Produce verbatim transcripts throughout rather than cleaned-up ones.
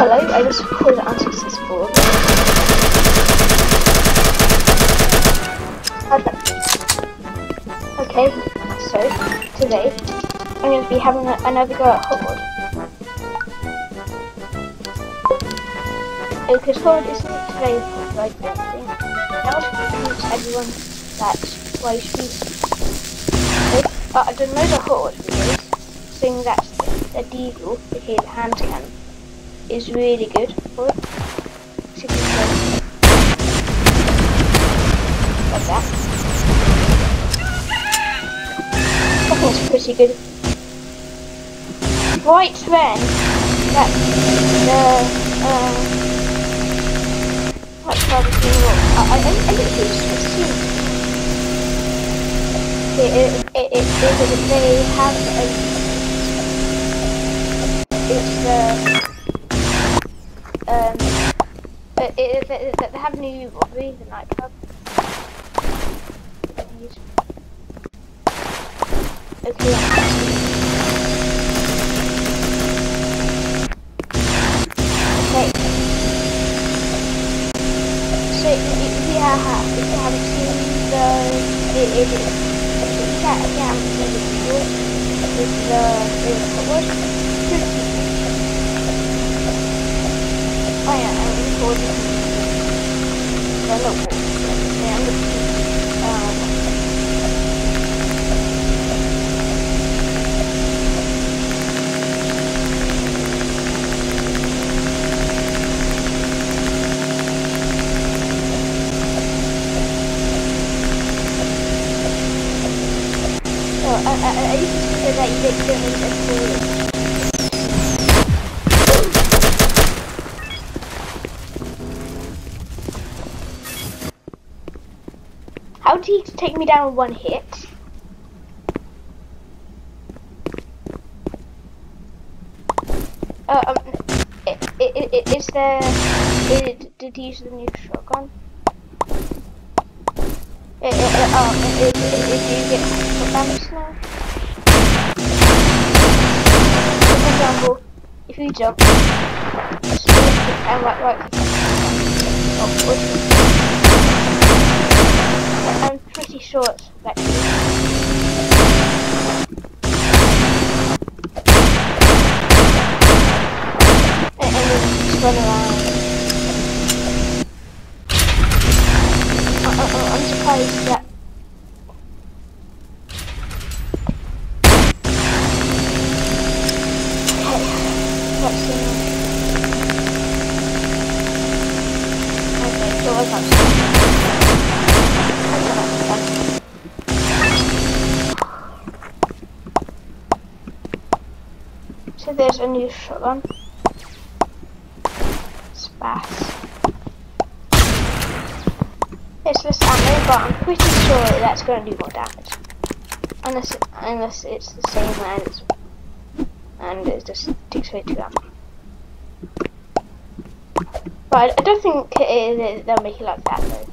Hello, I just called it unsuccessful. Okay, so today I'm going to be having a, another go at Horde. Because Horde isn't very popular, I don't think. I also convince everyone that's why you should be. But I've done loads of Horde videos saying that the Deagle, aka the hand cannon, is really good for it. So you can play like that. I think it's pretty good. Right then, that the uh, what's called the I I I think it's soon. It it it it they have a it's the um it, it, it, they have a new movie, the nightclub. Okay. Okay. So if you have if you haven't seen the it it if you haven't seen the video, it's the the what? Oh yeah, I'm recording. I don't know. Yeah, I'm recording. Um. So I I I used to say that you don't need a tool. How did he take me down with one hit? Uh, um, it, it, it, is there... It, did he use the new shotgun? It, it, it, um, it, it, it, it, do you get shot damage now? For example, if you jump, and right, right, oh, I'm pretty sure it's Vector. And, and then just run around. I, I, I'm surprised that. Okay, let's see. Okay, so what's up? So there's a new shotgun. Spas. It's less ammo, but I'm pretty sure that's going to do more damage. Unless, it, unless it's the same and it's, and it just takes away two ammo. But I don't think it, it, they'll make it like that though.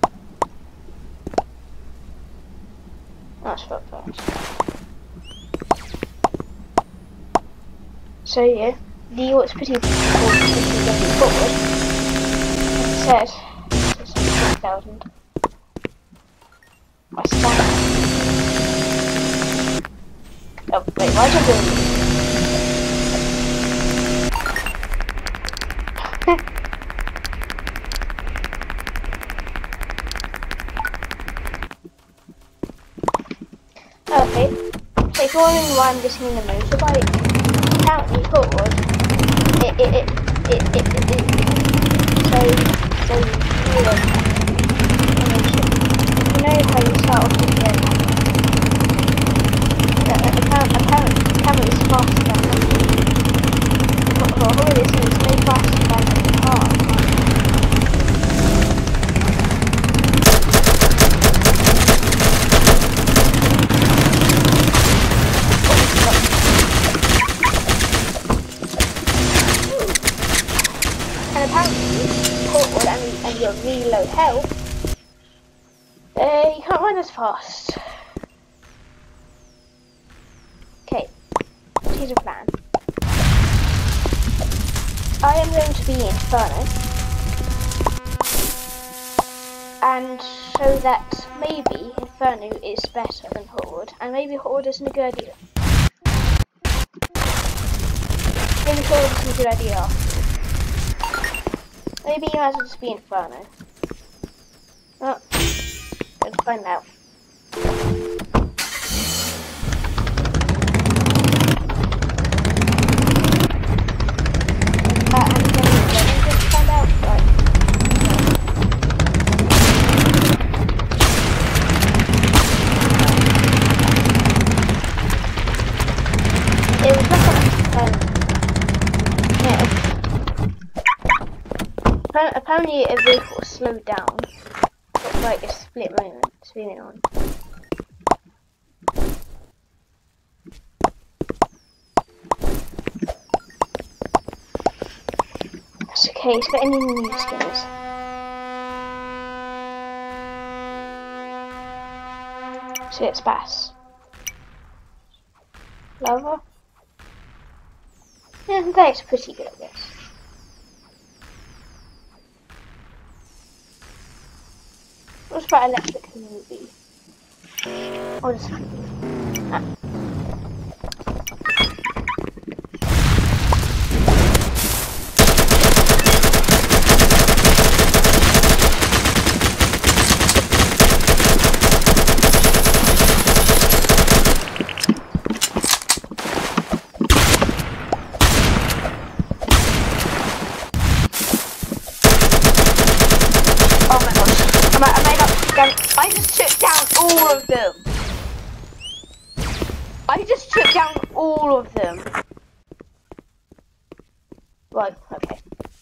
That's for first. So yeah, the what's pretty important going forward. Like I said, it's one thousand. My stand. Oh wait, why did I do it? Okay, so if you're wondering why I'm getting in the motorbike, apparently Horde, it, it, it, it, it, it, it, so, so, you know, you know how you start off with the apparently, apparently, the camera is faster than the Horde is no faster than the car. And you're really low health, uh, you can't run as fast. Okay, here's a plan. I am going to be Inferno. And so that maybe Inferno is better than Horde, and maybe Horde isn't a good idea. Maybe Horde isn't a good idea. Maybe you might as well just be Inferno. Well, let's find out. Uh, and then let's find out. Right. It was like um, yeah. Apparently a vehicle slowed down, but like a split moment, spinning on. That's okay, it's got any new skins. So it's Bass. Lava? Yeah, that's pretty good, I guess. What about Electric the movie? Or just ah. I just took down all of them. I just took down all of them. Right, okay.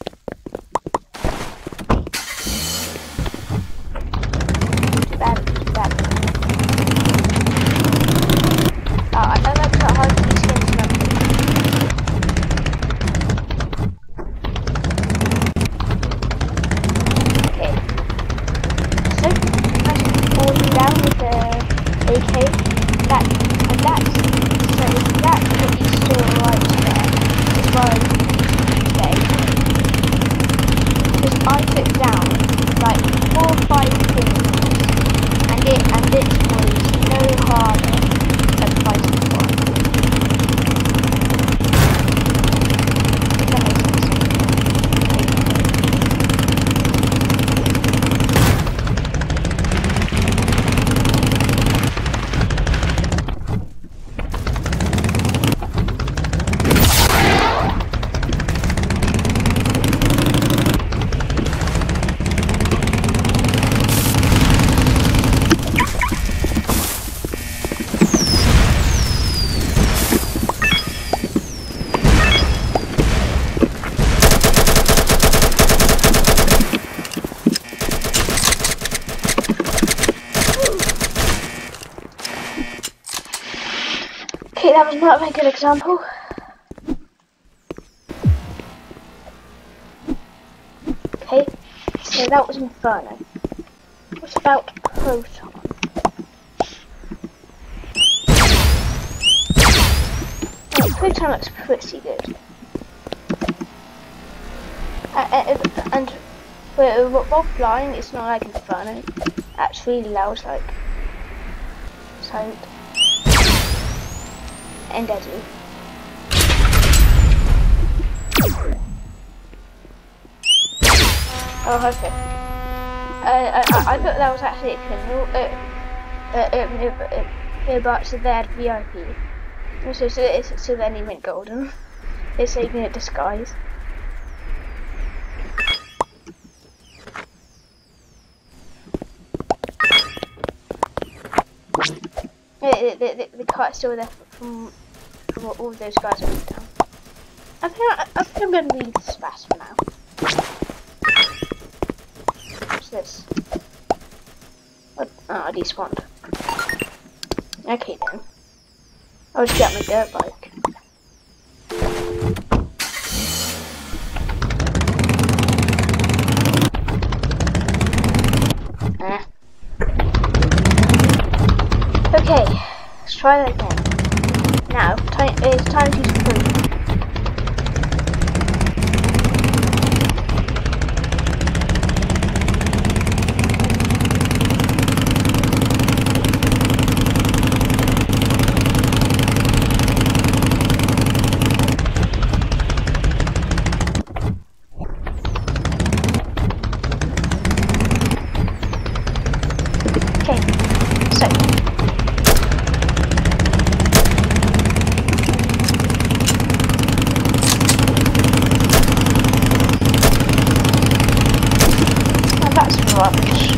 Too bad, too bad. Oh, I don't know how to be skins from. Okay. So down with the A K, that, and that's, so that's what you saw right there, as far as today. Because I took down, like, four or five things, and it, and it was no harder than fighting one. That makes sense. Okay, that was not a very good example. Okay, so that was Inferno. What about Proton? Oh, Proton looks pretty good. Uh, uh, and while flying, it's not like Inferno. That's really loud, like silent. And deadly. Oh, okay. Uh, I, I thought that was actually a criminal. Uh, uh, uh, uh, uh, but so they had V I P. So, so, so, so then he went golden. It's even a disguise. The, the, the, the cart's still there from, from what all those guys have done. I think, I, I think I'm going to leave this Bass for now. What's this? What? Oh, I despawned. Okay then. I'll just get my dirt bike. Eh. Okay, let's try that again. Now, time, it's time to use proof. rubbish.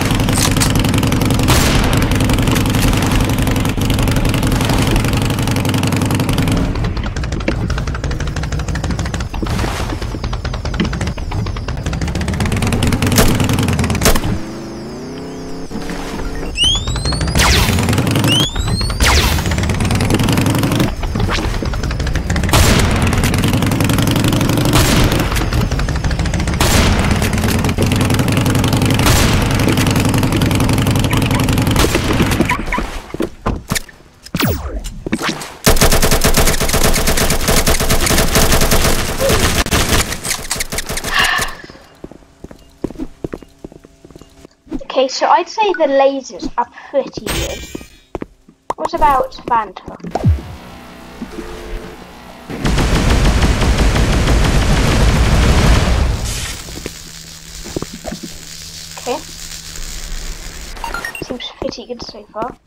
Okay, so I'd say the lasers are pretty good. What about Vanta? Okay. Seems pretty good so far.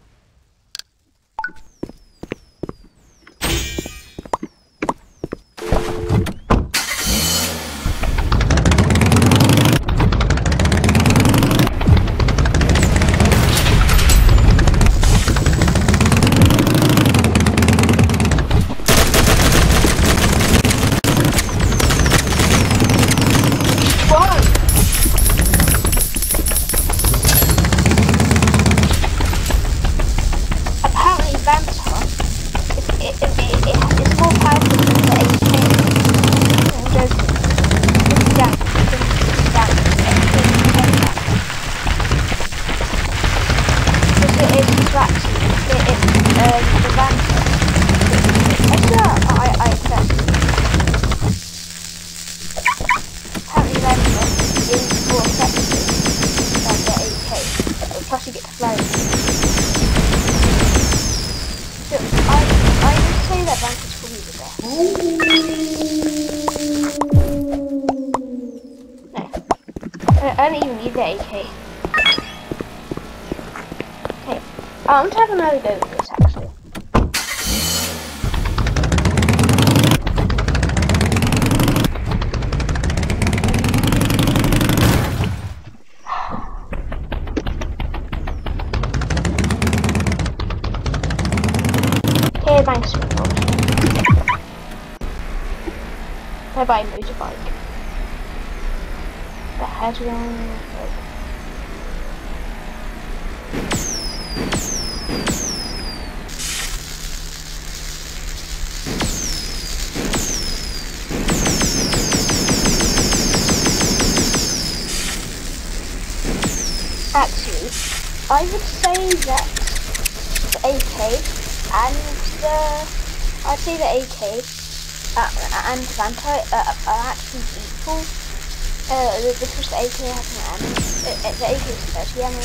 Plus you get to fly. So I I would say that Vanta's probably the best. No. I, I don't even need the A K. Okay. I want to have another go with this actually. Thanks for watching. Bye bye motorbike. The headline. Actually, I would say that the A K and the I'd say the A K uh, and Vanta uh, are actually equal. Uh, because the A K has an ammo. Uh, the A K is thirty ammo.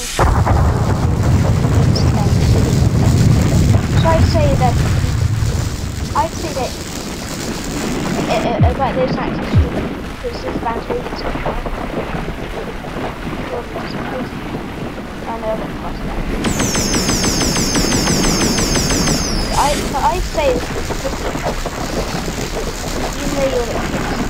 So I'd say that I'd say that uh, uh, but there's actually because this Vanta is so far. I know that cost that. I I say it's pretty you know you're the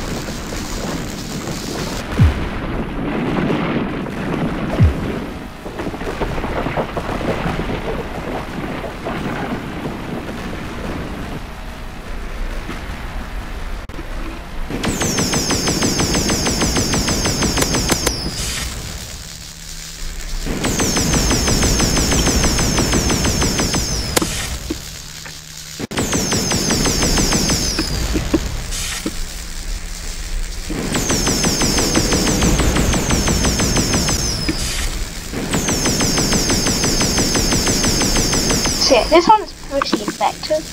So yeah, this one's pretty effective.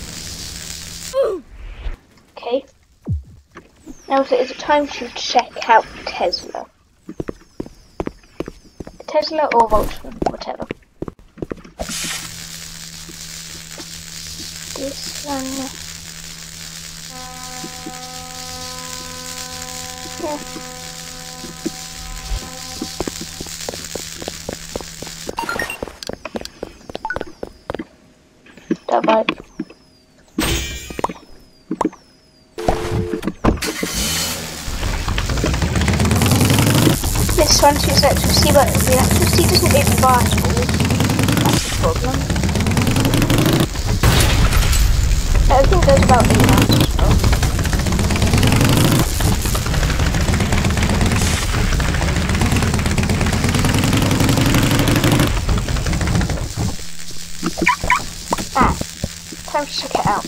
Okay. Now so it's time to check out Tesla. Tesla or Voltron, whatever. This one. Yeah. Dabei. This this one shoots electricity, but the electricity doesn't hit the bar balls. That's the problem. Everything goes about eight rounds as well. Ah, time to check it out.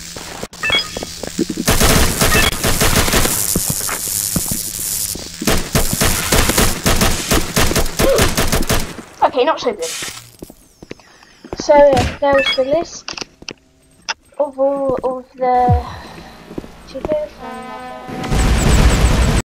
Okay, not so good. So yeah, there's the list of all of the chickens and